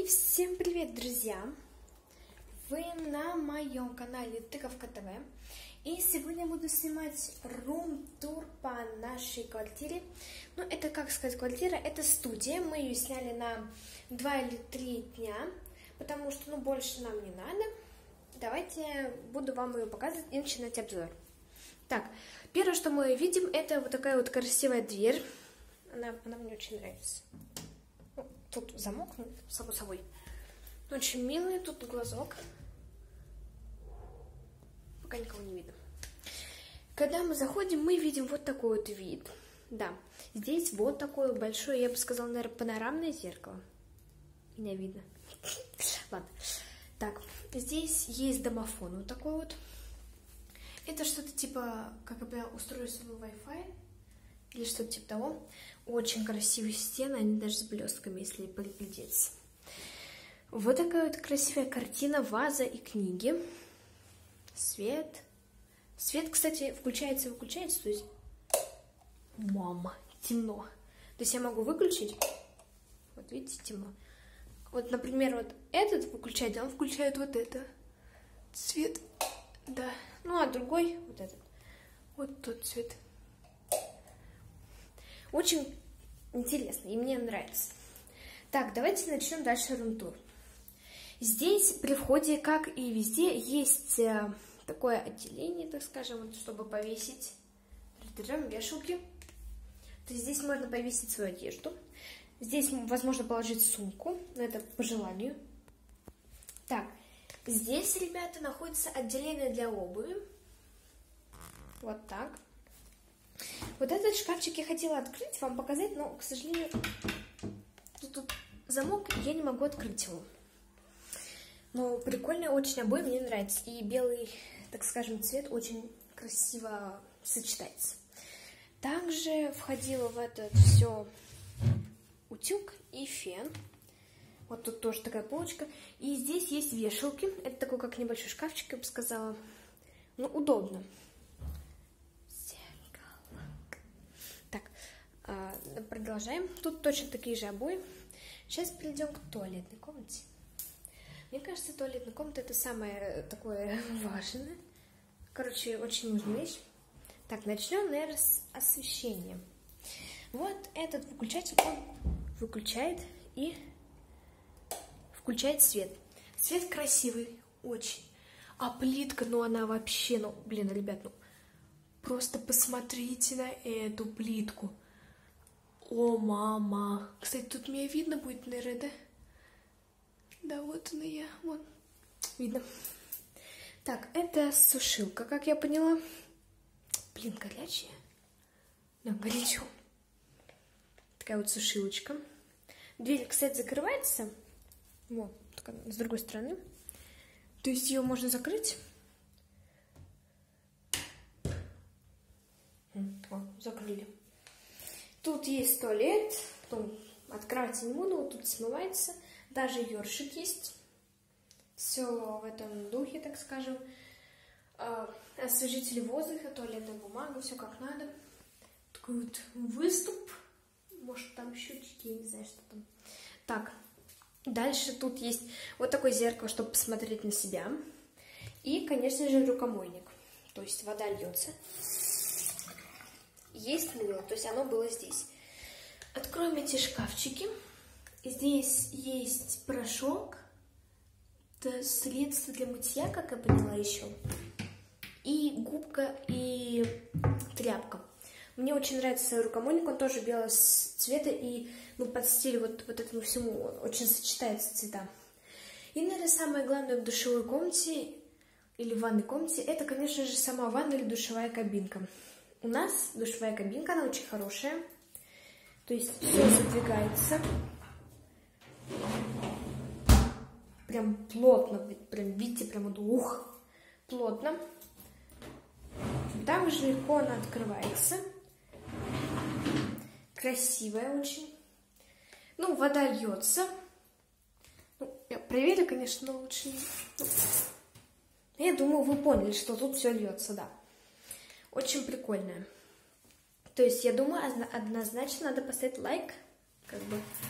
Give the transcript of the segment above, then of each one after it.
И всем привет, друзья! Вы на моем канале Тыковка ТВ. И сегодня буду снимать рум-тур по нашей квартире. Ну, это, как сказать, квартира, это студия. Мы ее сняли на 2 или 3 дня, потому что, ну, больше нам не надо. Давайте буду вам ее показывать и начинать обзор. Так, первое, что мы видим, это вот такая вот красивая дверь. Она мне очень нравится. Ну, тут замок, ну, само собой. Очень милый, тут глазок. Пока никого не видно. Когда мы заходим, мы видим вот такой вот вид. Да, здесь вот такое большое, я бы сказала, наверное, панорамное зеркало. Меня видно. Ладно. Так, здесь есть домофон вот такой вот. Это что-то типа, как бы устройство Wi-Fi или что-то типа того. Очень красивые стены, они даже с блестками, если приглядеться. Вот такая вот красивая картина, ваза и книги. Свет. Свет, кстати, включается и выключается, то есть... Мама, темно. То есть я могу выключить. Вот видите, темно. Вот, например, вот этот выключать, он включает вот это. Цвет. Да. Ну, а другой вот этот. Вот тот цвет. Очень интересно, и мне нравится. Так, давайте начнем дальше рум-тур. Здесь при входе, как и везде, есть такое отделение, так скажем, вот, чтобы повесить вешалки. То есть здесь можно повесить свою одежду. Здесь возможно положить сумку, но это по желанию. Так, здесь, ребята, находится отделение для обуви. Вот так. Вот этот шкафчик я хотела открыть, вам показать, но, к сожалению, тут замок, я не могу открыть его. Но прикольный очень обои, мне нравится. И белый, так скажем, цвет очень красиво сочетается. Также входило в это все утюг и фен. Вот тут тоже такая полочка. И здесь есть вешалки. Это такой, как небольшой шкафчик, я бы сказала. Ну, удобно. Зеркало. Так, продолжаем. Тут точно такие же обои. Сейчас перейдем к туалетной комнате. Мне кажется, туалетная комната это самое такое важное. Короче, очень нужная вещь. Так, начнем, наверное, с освещения. Вот этот выключатель, он выключает и включает свет. Свет красивый, очень. А плитка, ну она вообще, ну, блин, ребят, ну, просто посмотрите на эту плитку. О, мама. Кстати, тут меня видно будет, наверное, да? Да, вот она я, вон, видно. Так, это сушилка, как я поняла. Блин, горячая. Да, горячо. Такая вот сушилочка. Дверь, кстати, закрывается. Вот, с другой стороны. То есть ее можно закрыть. О, закрыли. Тут есть туалет. Потом открывать не буду, вот тут смывается. Даже ёршик есть. Все в этом духе, так скажем. Освежитель воздуха, туалетная бумага, все как надо. Такой вот выступ. Может, там щучки, я не знаю, что там. Так, дальше тут есть вот такое зеркало, чтобы посмотреть на себя. И, конечно же, рукомойник. То есть вода льется. Есть мыло, то есть оно было здесь. Откроем эти шкафчики. Здесь есть порошок. Это средство для мытья, как я поняла еще. И губка, и тряпка. Мне очень нравится рукомойник, он тоже белого цвета. И ну, под стиль вот этому всему очень сочетаются цвета. И, наверное, самое главное в душевой комнате или в ванной комнате, это, конечно же, сама ванна или душевая кабинка. У нас душевая кабинка, она очень хорошая. То есть все задвигается. Прям плотно, прям видите, прям вот ух, плотно. Также легко она открывается. Красивая очень. Ну, вода льется. Ну, я проверю, конечно, но лучше не... Ну, я думаю, вы поняли, что тут все льется, да. Очень прикольная. То есть, я думаю, однозначно надо поставить лайк, как бы,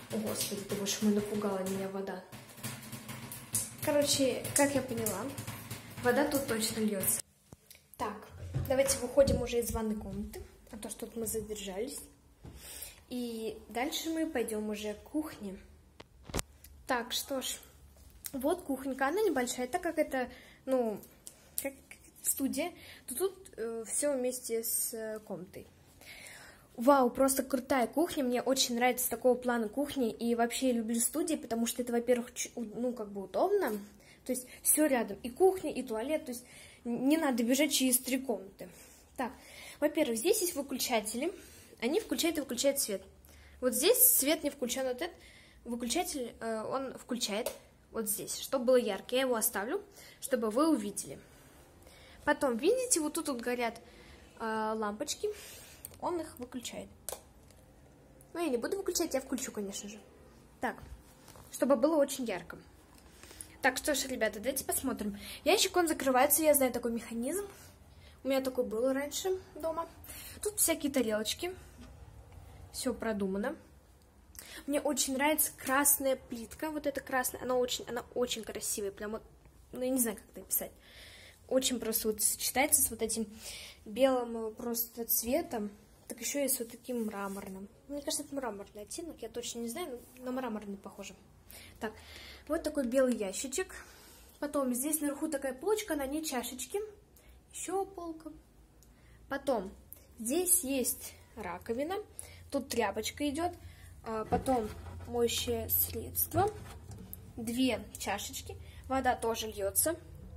О, Господи, ты боже мой, напугала меня вода. Короче, как я поняла, вода тут точно льется. Так, давайте выходим уже из ванной комнаты, а то что тут мы задержались. И дальше мы пойдем уже к кухне. Так, что ж, вот кухонька, она небольшая, так как это, ну, как студия, то тут все вместе с комнатой. Вау, просто крутая кухня, мне очень нравится такого плана кухни, и вообще я люблю студии, потому что это, во-первых, ну, как бы удобно, то есть все рядом, и кухня, и туалет, то есть не надо бежать через 3 комнаты. Так, во-первых, здесь есть выключатели, они включают и выключают свет. Вот здесь свет не включен, вот этот выключатель, он включает вот здесь, чтобы было ярко, я его оставлю, чтобы вы увидели. Потом, видите, вот тут вот горят лампочки. Он их выключает. Ну, я не буду выключать, я включу, конечно же. Так, чтобы было очень ярко. Так, что ж, ребята, давайте посмотрим. Ящик, он закрывается, я знаю такой механизм. У меня такой был раньше дома. Тут всякие тарелочки. Все продумано. Мне очень нравится красная плитка. Вот эта красная, она очень красивая. Прям вот, ну, я не знаю, как написать. Очень просто вот сочетается с вот этим белым просто цветом. Так еще и с вот таким мраморным. Мне кажется, это мраморный оттенок, я точно не знаю, но на мраморный похоже. Так, вот такой белый ящичек. Потом здесь наверху такая полочка, на ней чашечки. Еще полка. Потом здесь есть раковина. Тут тряпочка идет. Потом моющее средство. 2 чашечки. Вода тоже льется.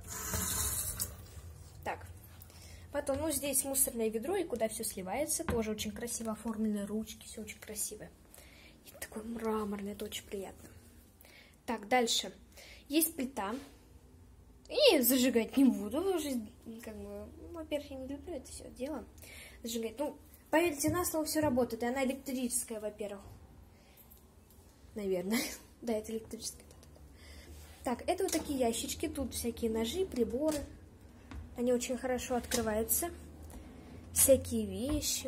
Так. Потом, ну, здесь мусорное ведро, и куда все сливается. Тоже очень красиво оформлены ручки, все очень красиво. И такое мраморное, это очень приятно. Так, дальше. Есть плита. И зажигать не буду. Уже, как бы, во-первых, я не люблю это все дело. Зажигать. Ну, поверьте на слово, все работает. И она электрическая, во-первых. Наверное. Да, это электрическая. Так, это вот такие ящички. Тут всякие ножи, приборы. Они очень хорошо открываются. Всякие вещи.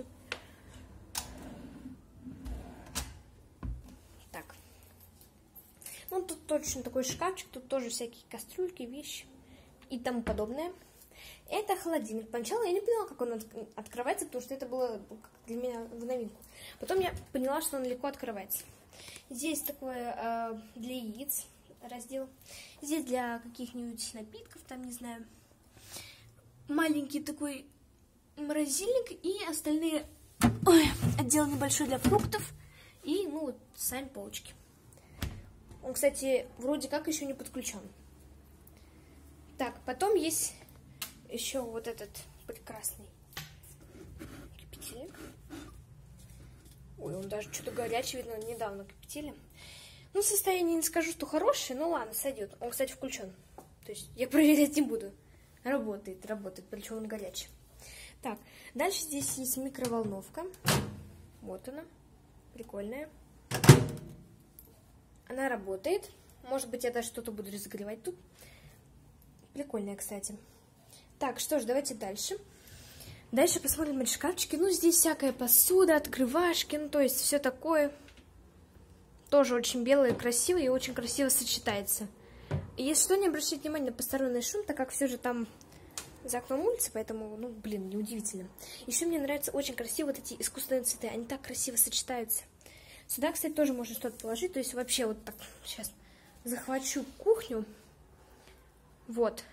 Так. Ну, тут точно такой шкафчик. Тут тоже всякие кастрюльки, вещи и тому подобное. Это холодильник. Поначалу я не поняла, как он открывается, потому что это было для меня в новинку. Потом я поняла, что он легко открывается. Здесь такое для яиц раздел. Здесь для каких-нибудь напитков, там, не знаю. Маленький такой морозильник и остальные отдел небольшой для фруктов и, ну, вот сами полочки. Он, кстати, вроде как еще не подключен. Так, потом есть еще вот этот прекрасный кипятильник. Ой, он даже что-то горячий, видно, недавно кипятили. Ну, состояние не скажу, что хорошее, но ладно, сойдет. Он, кстати, включен. То есть я проверять не буду. Работает, причем он горячий. Так, дальше здесь есть микроволновка. Вот она, прикольная. Она работает. Может быть, я даже что-то буду разогревать тут. Прикольная, кстати. Так, что ж, давайте дальше. Дальше посмотрим на шкафчики. Ну, здесь всякая посуда, открывашки, ну, то есть все такое. Тоже очень белое, красивое и очень красиво сочетается. И если что, не обращайте внимания на посторонний шум, так как все же там за окном улица, поэтому, ну, блин, неудивительно. Еще мне нравятся очень красиво вот эти искусственные цветы, они так красиво сочетаются. Сюда, кстати, тоже можно что-то положить, то есть вообще вот так, сейчас захвачу кухню. Вот.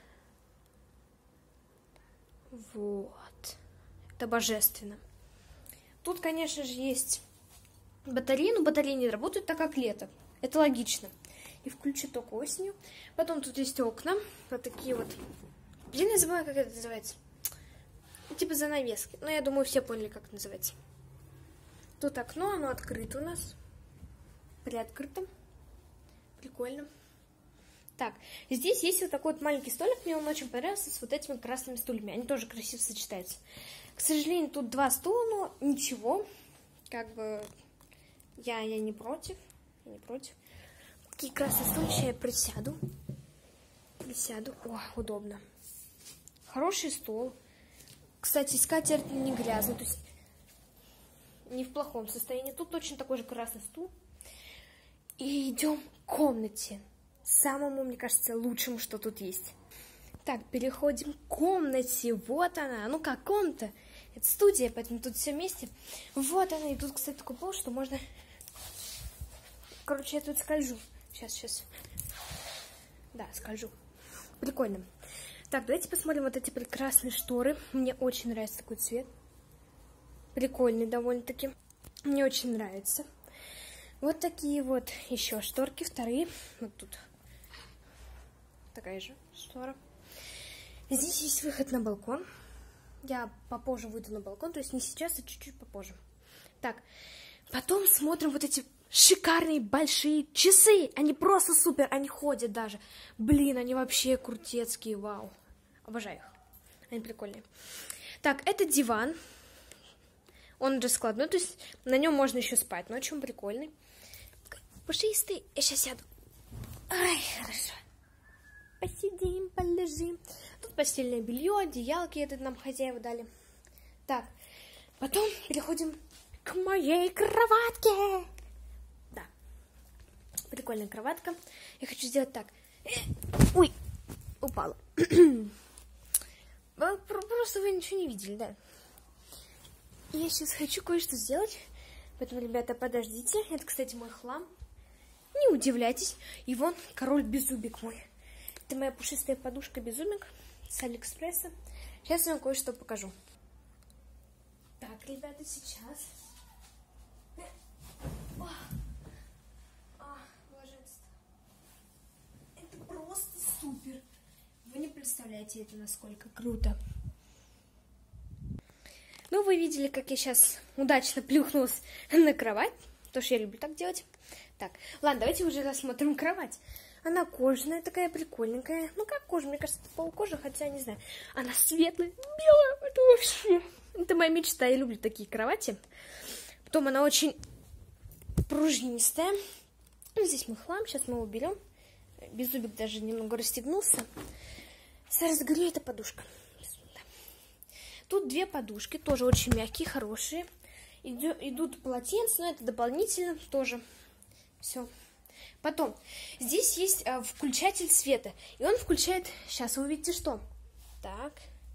Вот. Это божественно. Тут, конечно же, есть батареи, но батареи не работают, так как лето. Это логично. И включу только осенью. Потом тут есть окна. Вот такие вот. Блин, я забыла, как это называется. Типа занавески. Но я думаю, все поняли, как это называется. Тут окно, оно открыто у нас. Приоткрыто. Прикольно. Так, здесь есть вот такой вот маленький столик. Мне он очень понравился с вот этими красными стульями. Они тоже красиво сочетаются. К сожалению, тут 2 стула, но ничего. Как бы я не против. Я не против. Такие красные стулья, я присяду. О, удобно. Хороший стол. Кстати, скатерть не грязная, то есть не в плохом состоянии. Тут точно такой же красный стул. И идем к комнате. Самому, мне кажется, лучшему, что тут есть. Так, переходим к комнате. Вот она. Ну как, комната? Это студия, поэтому тут все вместе. Вот она. И тут, кстати, такой пол, что можно... Короче, я тут скольжу. Сейчас. Да, скольжу. Прикольно. Так, давайте посмотрим вот эти прекрасные шторы. Мне очень нравится такой цвет. Прикольный довольно-таки. Мне очень нравится. Вот такие вот еще шторки. Вторые. Вот тут. Такая же штора. Здесь есть выход на балкон. Я попозже выйду на балкон, то есть не сейчас, а чуть-чуть попозже. Так, потом смотрим вот эти шикарные большие часы. Они просто супер, они ходят даже. Блин, они вообще крутецкие, вау. Обожаю их, они прикольные. Так, это диван. Он раскладной, то есть на нем можно еще спать, но очень прикольный. Пушистый, я сейчас сяду. Ай, хорошо. Посидим, полежим. Тут постельное белье, одеялки это нам хозяева дали. Так, потом переходим к моей кроватке. Да, прикольная кроватка. Я хочу сделать так. Ой, упала. Просто вы ничего не видели, да? Я сейчас хочу кое-что сделать. Поэтому, ребята, подождите. Это, кстати, мой хлам. Не удивляйтесь. И вон король Беззубик мой. Это моя пушистая подушка Беззубик с Алиэкспресса. Сейчас я вам кое-что покажу. Так, ребята, сейчас. Блаженство. Это просто супер. Вы не представляете это, насколько круто. Ну, вы видели, как я сейчас удачно плюхнулась на кровать. Потому что я люблю так делать. Так, ладно, давайте уже рассмотрим кровать. Она кожаная, такая прикольненькая. Ну, как кожа? Мне кажется, это полукожа, хотя не знаю. Она светлая, белая. Это вообще... Это моя мечта. Я люблю такие кровати. Потом она очень пружинистая. Ну, здесь мой хлам. Сейчас мы его уберем. Беззубик даже немного расстегнулся. Сейчас разогрею, эта подушка. Тут две подушки. Тоже очень мягкие, хорошие. Идут полотенца, но это дополнительно тоже. Все. Потом, здесь есть включатель света. И он включает... Сейчас вы увидите, что. Так.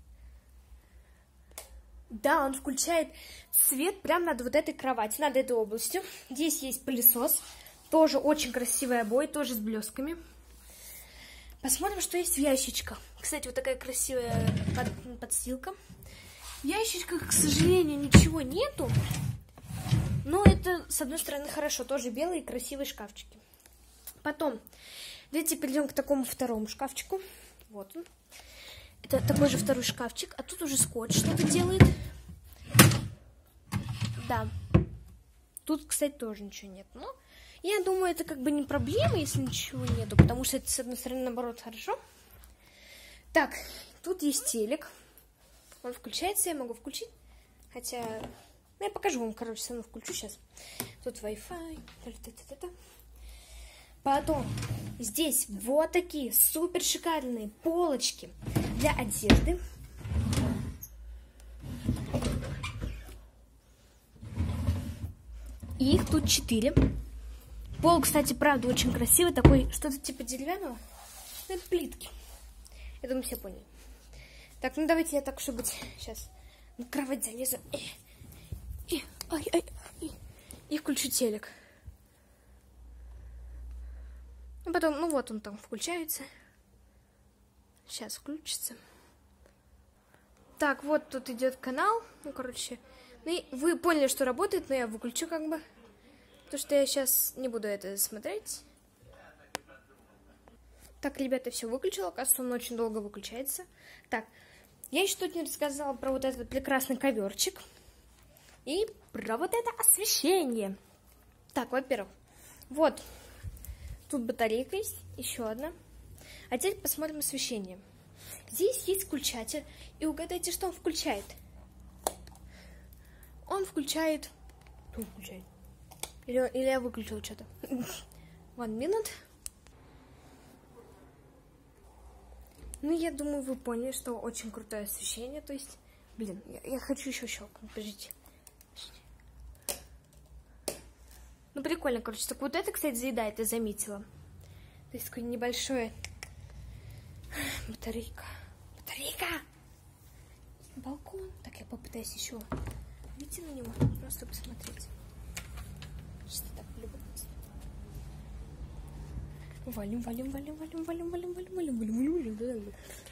Да, он включает свет прямо над вот этой кроватью, над этой областью. Здесь есть пылесос. Тоже очень красивый обои, тоже с блесками. Посмотрим, что есть в ящичках. Кстати, вот такая красивая подстилка. В ящичках, к сожалению, ничего нету. Но это, с одной стороны, хорошо. Тоже белые красивые шкафчики. Потом, давайте перейдем к такому второму шкафчику. Вот он. Это такой же второй шкафчик. А тут уже скотч что-то делает. Да. Тут, кстати, тоже ничего нет. Но я думаю, это как бы не проблема, если ничего нету. Потому что это, с одной стороны, наоборот, хорошо. Так, тут есть телек. Он включается, я могу включить. Хотя... Ну, я покажу вам, короче, все равно включу сейчас. Тут Wi-Fi. Потом здесь вот такие супер шикарные полочки для одежды. Их тут 4. Пол, кстати, правда, очень красивый. Такой, что-то типа деревянного. Ну, это плитки. Я думаю, все поняли. Так, ну давайте я так, чтобы сейчас на кровать залезу. И включу телек. Ну, потом, ну вот он там включается. Сейчас включится. Так, вот тут идет канал. Ну, короче. Ну, и вы поняли, что работает, но я выключу как бы. Потому что я сейчас не буду это смотреть. Так, ребята, все выключила. Оказывается, он очень долго выключается. Так, я еще тут не рассказала про вот этот прекрасный коверчик. И про вот это освещение. Так, во-первых, вот. Тут батарейка есть, еще одна. А теперь посмотрим освещение. Здесь есть включатель. И угадайте, что он включает. Он включает... Что он включает? Или я выключил что-то. 1 minute. Ну, я думаю, вы поняли, что очень крутое освещение. То есть, блин, я хочу еще щелкнуть. Подождите. Ну, прикольно, короче. Так вот это, кстати, заедает, я заметила. То есть такое небольшое... Батарейка. Батарейка! Балкон. Так, я попытаюсь еще выйти на него, просто посмотреть. Что так любопытно. Валим, валим, валим, валим, валим, валим, валим, валим, валим, валим, валим.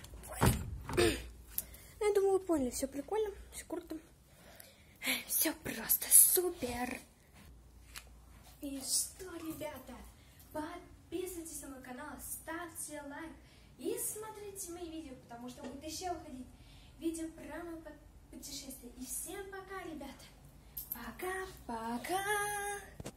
Ну, я думаю, вы поняли, все прикольно, все круто. Все просто супер. И что, ребята, подписывайтесь на мой канал, ставьте лайк и смотрите мои видео, потому что будет еще выходить видео про мое путешествие. И всем пока, ребята. Пока-пока.